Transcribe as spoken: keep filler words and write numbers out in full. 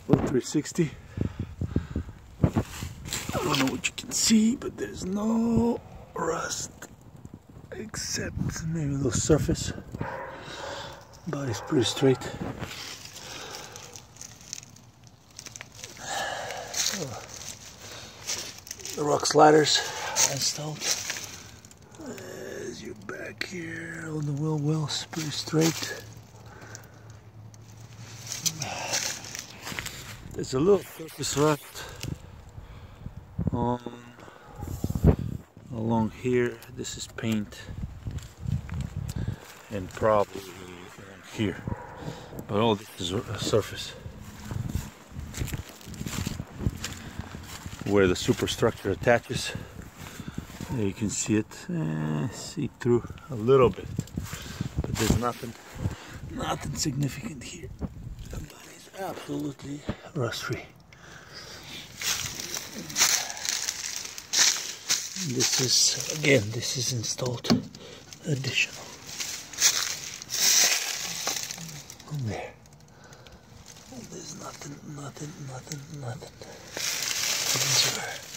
Well, three sixty. I don't know what you can see, but there's no rust except maybe the surface. Body's pretty straight. So, the rock sliders are installed. As you're back here on the wheel wells, pretty straight. There's a little surface rust on along here. This is paint, and probably along here, but all this is a surface where the superstructure attaches. There you can see it, eh, see through a little bit, but there's nothing, nothing significant here. The body is absolutely rust-free. This is, again, this is installed additional. There. There's nothing, nothing, nothing, nothing. These are